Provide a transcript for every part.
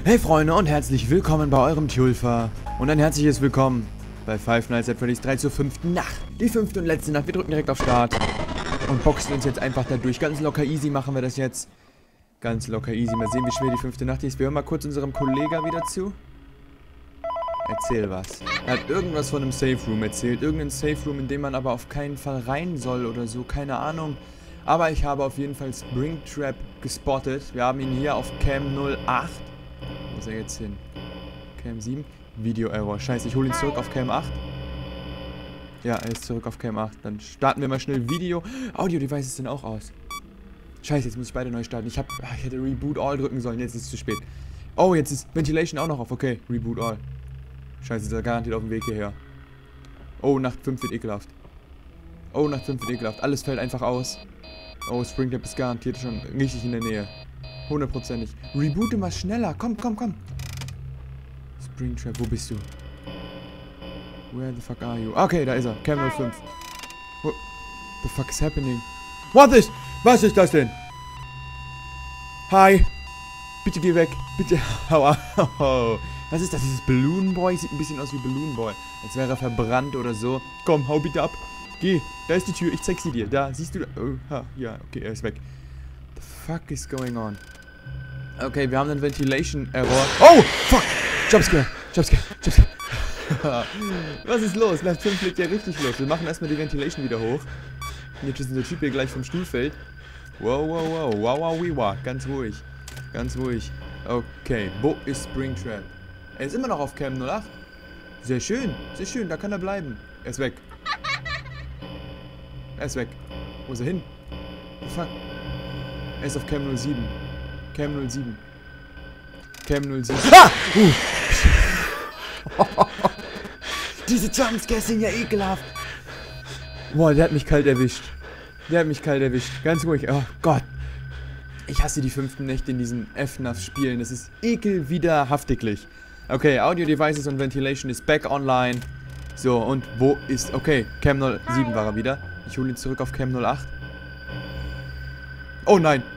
Hey Freunde und herzlich willkommen bei eurem Tulfa. Und ein herzliches Willkommen bei Five Nights at Freddy's 3 zur 5. Nacht. Die 5. und letzte Nacht. Wir drücken direkt auf Start. Und boxen uns jetzt einfach da durch. Ganz locker easy machen wir das jetzt. Ganz locker easy. Mal sehen, wie schwer die 5. Nacht ist. Wir hören mal kurz unserem Kollegen wieder zu. Erzähl was. Er hat irgendwas von einem Safe Room erzählt. Irgendein Safe Room, in dem man aber auf keinen Fall rein soll oder so. Keine Ahnung. Aber ich habe auf jeden Fall Springtrap gespottet. Wir haben ihn hier auf Cam 08. Wo ist er jetzt hin? Cam 7. Video Error. Scheiße, ich hole ihn zurück auf Cam 8. Ja, er ist zurück auf Cam 8. Dann starten wir mal schnell Video. Audio-Devices sind auch aus. Scheiße, jetzt muss ich beide neu starten. Ich hätte Reboot All drücken sollen. Jetzt ist es zu spät. Oh, jetzt ist Ventilation auch noch auf. Okay, Reboot All. Scheiße, ist er garantiert auf dem Weg hierher. Oh, Nacht 5 wird ekelhaft. Oh, Nacht 5 wird ekelhaft. Alles fällt einfach aus. Oh, Springtrap ist garantiert schon richtig in der Nähe. 100%ig. Reboote mal schneller. Komm, komm, komm. Springtrap, wo bist du? Where the fuck are you? Okay, da ist er. Cam 05. What the fuck is happening? Was ist das denn? Hi. Bitte geh weg. Bitte. Hau. Was ist das? Dieses Balloon Boy? Sieht ein bisschen aus wie Balloon Boy. Als wäre er verbrannt oder so. Komm, hau bitte ab. Geh. Da ist die Tür. Ich zeig sie dir. Da. Siehst du? Oh, ja. Okay, er ist weg. The fuck is going on? Okay, wir haben einen Ventilation Error. Oh, fuck. Jumpscare. Was ist los? Nacht 5 liegt ja richtig los. Wir machen erstmal die Ventilation wieder hoch. Und jetzt ist unser Typ hier gleich vom Stuhl fällt. Wow. Ganz ruhig. Okay, wo ist Springtrap? Er ist immer noch auf Cam 08. Sehr schön, da kann er bleiben. Er ist weg. Wo ist er hin? Oh, fuck. Er ist auf Cam 07. Ah! Diese Jumpscares sind ja ekelhaft. Boah, der hat mich kalt erwischt. Ganz ruhig. Oh Gott. Ich hasse die 5. Nächte in diesen FNAF-Spielen. Das ist ekelwiderhaftiglich. Okay, Audio Devices und Ventilation ist back online. So, und wo ist... Okay, Cam 07 war er wieder. Ich hole ihn zurück auf Cam 08. Oh nein.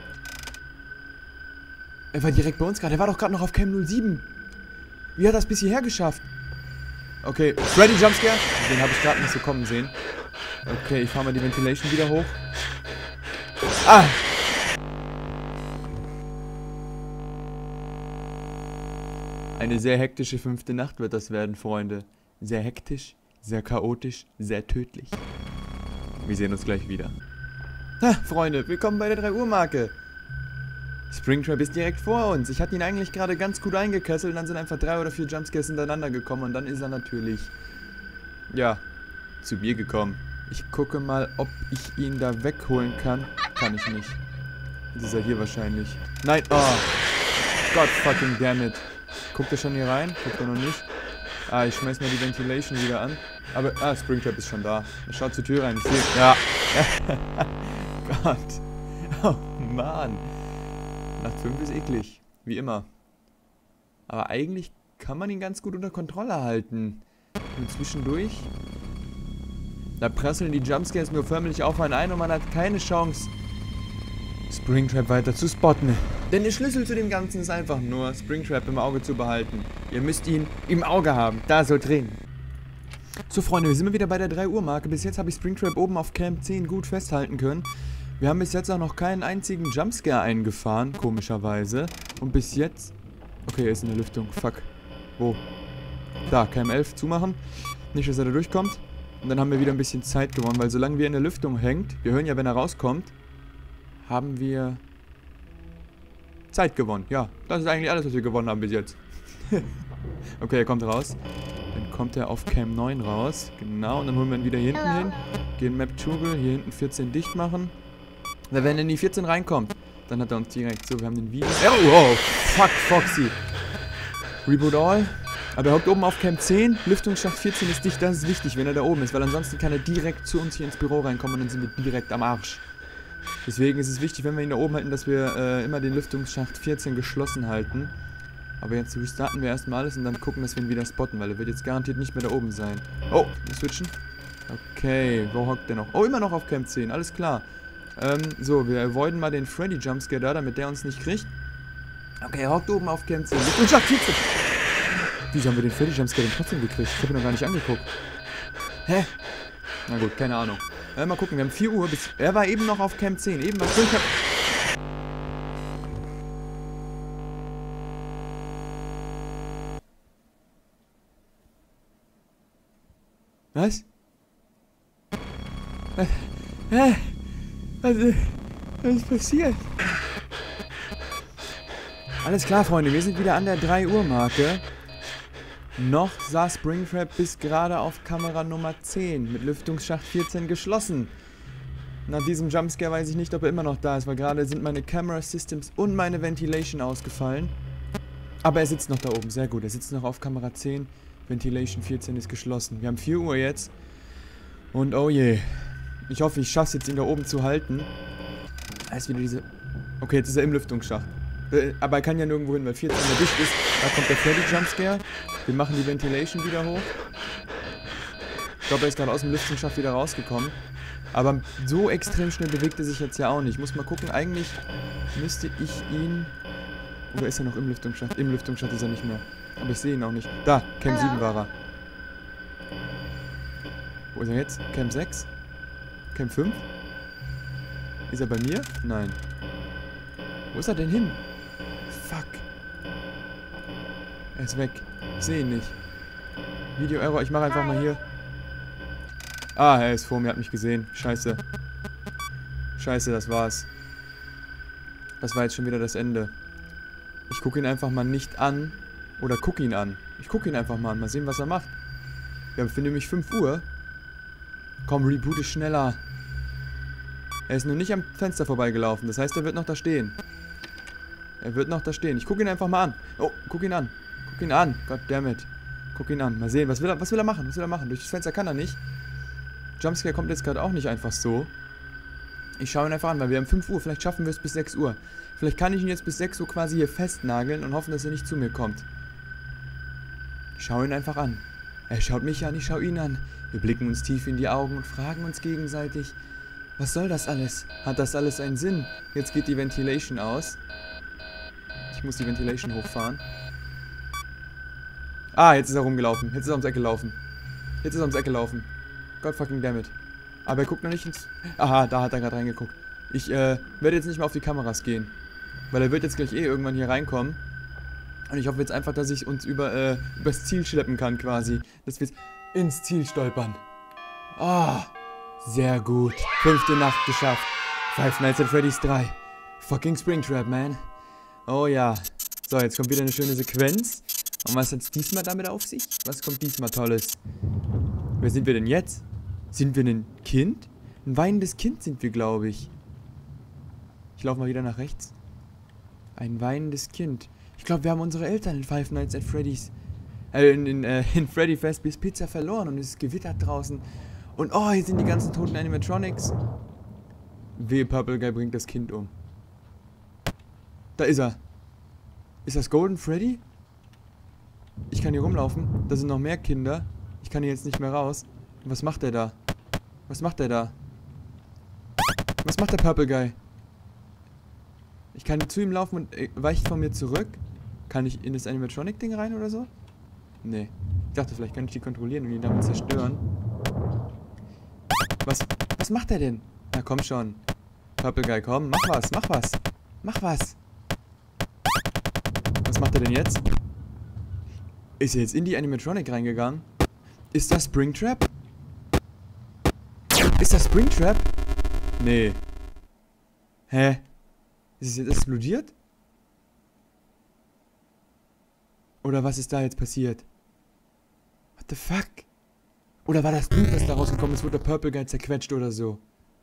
Er war direkt bei uns gerade. Er war doch gerade noch auf Cam 07. Wie hat er das bis hierher geschafft? Okay, Freddy Jumpscare. Den habe ich gerade nicht so kommen sehen. Okay, ich fahre mal die Ventilation wieder hoch. Ah! Eine sehr hektische 5. Nacht wird das werden, Freunde. Sehr hektisch, sehr chaotisch, sehr tödlich. Wir sehen uns gleich wieder. Ha, Freunde, willkommen bei der 3 Uhr Marke. Springtrap ist direkt vor uns. Ich hatte ihn eigentlich gerade ganz gut eingekesselt und dann sind einfach 3 oder 4 Jumpscares hintereinander gekommen und dann ist er natürlich, ja, zu mir gekommen. Ich gucke mal, ob ich ihn da wegholen kann. Kann ich nicht. Jetzt ist er hier wahrscheinlich. Nein, oh. God fucking damn it. Guckt er schon hier rein? Guckt er noch nicht? Ah, ich schmeiß mal die Ventilation wieder an. Aber, Springtrap ist schon da. Er schaut zur Tür rein. Ich sehe. Ja. Gott. Oh, Mann. Nacht 5 ist eklig. Wie immer. Aber eigentlich kann man ihn ganz gut unter Kontrolle halten. Und zwischendurch, da prasseln die Jumpscares nur förmlich auf einen ein und man hat keine Chance, Springtrap weiter zu spotten. Denn der Schlüssel zu dem Ganzen ist einfach nur, Springtrap im Auge zu behalten. Ihr müsst ihn im Auge haben. Da soll drin. So, Freunde, wir sind wieder bei der 3 Uhr Marke. Bis jetzt habe ich Springtrap oben auf Cam 10 gut festhalten können. Wir haben bis jetzt auch noch keinen einzigen Jumpscare eingefahren, komischerweise. Und bis jetzt... Okay, er ist in der Lüftung. Fuck. Wo? Da, Cam 11 zumachen. Nicht, dass er da durchkommt. Und dann haben wir wieder ein bisschen Zeit gewonnen, weil solange wir in der Lüftung hängt, wir hören ja, wenn er rauskommt, haben wir Zeit gewonnen. Ja, das ist eigentlich alles, was wir gewonnen haben bis jetzt. Okay, er kommt raus. Dann kommt er auf Cam 9 raus. Genau, und dann holen wir ihn wieder hier hinten hin. Gehen Map Toggle, hier hinten 14 dicht machen. Wenn er in die 14 reinkommt, dann hat er uns direkt... So, wir haben den Video... Oh, fuck, Foxy. Reboot All. Aber er hockt oben auf Cam 10. Lüftungsschacht 14 ist dicht. Das ist wichtig, wenn er da oben ist. Weil ansonsten kann er direkt zu uns hier ins Büro reinkommen und dann sind wir direkt am Arsch. Deswegen ist es wichtig, wenn wir ihn da oben halten, dass wir immer den Lüftungsschacht 14 geschlossen halten. Aber jetzt restarten wir erstmal alles und dann gucken, dass wir ihn wieder spotten, weil er wird jetzt garantiert nicht mehr da oben sein. Oh, wir switchen. Okay, wo hockt der noch? Oh, immer noch auf Cam 10, alles klar. So, wir avoiden mal den Freddy Jumpscare da, damit der uns nicht kriegt. Okay, er hockt oben auf Cam 10. Und Schlag 14. Wieso haben wir den Freddy Jumpscare denn trotzdem gekriegt? Ich habe ihn noch gar nicht angeguckt. Hä? Na gut, keine Ahnung. Mal gucken, wir haben 4 Uhr. Er war eben noch auf Cam 10. Eben was. Ich hab... Was? Was ist passiert? Alles klar, Freunde. Wir sind wieder an der 3 Uhr Marke. Noch saß Springtrap bis gerade auf Kamera Nummer 10 mit Lüftungsschacht 14 geschlossen. Nach diesem Jumpscare weiß ich nicht, ob er immer noch da ist, weil gerade sind meine Camera Systems und meine Ventilation ausgefallen. Aber er sitzt noch da oben, sehr gut. Er sitzt noch auf Kamera 10. Ventilation 14 ist geschlossen. Wir haben 4 Uhr jetzt. Und oh je. Ich hoffe, ich schaffe es jetzt, ihn da oben zu halten. Da ist wieder diese... Okay, jetzt ist er im Lüftungsschacht. Aber er kann ja nirgendwo hin, weil 14 Uhr dicht ist. Da kommt der Freddy Jumpscare. Wir machen die Ventilation wieder hoch. Ich glaube, er ist gerade aus dem Lüftungsschacht wieder rausgekommen. Aber so extrem schnell bewegt er sich jetzt ja auch nicht. Ich muss mal gucken, eigentlich müsste ich ihn... Oder ist er noch im Lüftungsschacht? Im Lüftungsschacht ist er nicht mehr. Aber ich sehe ihn auch nicht. Da, Cam 7 war er. Wo ist er jetzt? Cam 6? Cam 5? Ist er bei mir? Nein. Wo ist er denn hin? Fuck. Er ist weg. Ich sehe ihn nicht. Video Error. Ich mache einfach mal hier. Ah, er ist vor mir. Hat mich gesehen. Scheiße. Scheiße, das war's. Das war jetzt schon wieder das Ende. Ich gucke ihn einfach mal nicht an. Oder gucke ihn an. Ich gucke ihn einfach mal an. Mal sehen, was er macht. Wir haben für nämlich 5 Uhr. Komm, reboot schneller. Er ist nur nicht am Fenster vorbeigelaufen. Das heißt, er wird noch da stehen. Er wird noch da stehen. Ich gucke ihn einfach mal an. Oh, guck ihn an. Guck ihn an. Goddammit. Guck ihn an. Mal sehen, was will er machen? Was will er machen? Durch das Fenster kann er nicht. Jumpscare kommt jetzt gerade auch nicht einfach so. Ich schaue ihn einfach an, weil wir haben 5 Uhr. Vielleicht schaffen wir es bis 6 Uhr. Vielleicht kann ich ihn jetzt bis 6 Uhr quasi hier festnageln und hoffen, dass er nicht zu mir kommt. Ich schaue ihn einfach an. Er schaut mich an, ich schaue ihn an. Wir blicken uns tief in die Augen und fragen uns gegenseitig, was soll das alles? Hat das alles einen Sinn? Jetzt geht die Ventilation aus. Ich muss die Ventilation hochfahren. Ah, jetzt ist er rumgelaufen. Jetzt ist er ums Eck gelaufen. Jetzt ist er ums Eck gelaufen. God fucking dammit. Aber er guckt noch nicht ins... Aha, da hat er gerade reingeguckt. Ich werde jetzt nicht mehr auf die Kameras gehen. Weil er wird jetzt gleich irgendwann hier reinkommen. Und ich hoffe jetzt einfach, dass ich uns übers Ziel schleppen kann quasi. Dass wir ins Ziel stolpern. Ah, sehr gut. 5. Nacht geschafft. Five Nights at Freddy's 3. Fucking Springtrap, man. Oh ja. So, jetzt kommt wieder eine schöne Sequenz. Und was hat es diesmal damit auf sich? Was kommt diesmal Tolles? Wer sind wir denn jetzt? Sind wir ein Kind? Ein weinendes Kind sind wir, glaube ich. Ich laufe mal wieder nach rechts. Ein weinendes Kind. Ich glaube, wir haben unsere Eltern in Five Nights at Freddy's in Freddy Fazbear's Pizza verloren und es ist gewittert draußen. Und oh, hier sind die ganzen toten Animatronics. Wehe, Purple Guy bringt das Kind um. Da ist er. Ist das Golden Freddy? Ich kann hier rumlaufen. Da sind noch mehr Kinder. Ich kann hier jetzt nicht mehr raus. Was macht der da? Was macht der da? Was macht der Purple Guy? Ich kann zu ihm laufen und weicht von mir zurück. Kann ich in das Animatronic-Ding rein oder so? Nee. Ich dachte, vielleicht kann ich die kontrollieren und ihn damit zerstören. Was macht er denn? Na komm schon. Purple Guy, komm, mach was, mach was. Mach was. Was macht er denn jetzt? Ist er jetzt in die Animatronic reingegangen? Ist das Springtrap? Ist das Springtrap? Nee. Hä? Ist es jetzt explodiert? Oder was ist da jetzt passiert? What the fuck? Oder war das Blut, was da rausgekommen ist, wurde der Purple Guy zerquetscht oder so?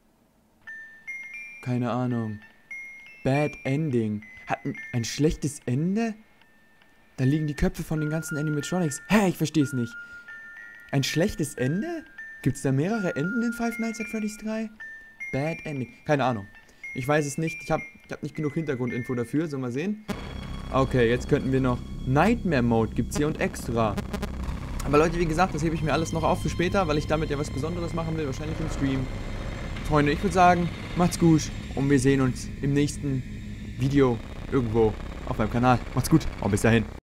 Keine Ahnung. Bad Ending. Hat ein schlechtes Ende? Da liegen die Köpfe von den ganzen Animatronics. Hä, ich verstehe es nicht. Ein schlechtes Ende? Gibt es da mehrere Enden in Five Nights at Freddy's 3? Bad Ending. Keine Ahnung. Ich weiß es nicht. Ich hab nicht genug Hintergrundinfo dafür. Sollen wir mal sehen? Okay, jetzt könnten wir noch... Nightmare Mode gibt es hier und extra. Aber Leute, wie gesagt, das hebe ich mir alles noch auf für später, weil ich damit ja was Besonderes machen will. Wahrscheinlich im Stream. Freunde, ich würde sagen, macht's gut. Und wir sehen uns im nächsten Video irgendwo. auf meinem Kanal. Macht's gut und bis dahin.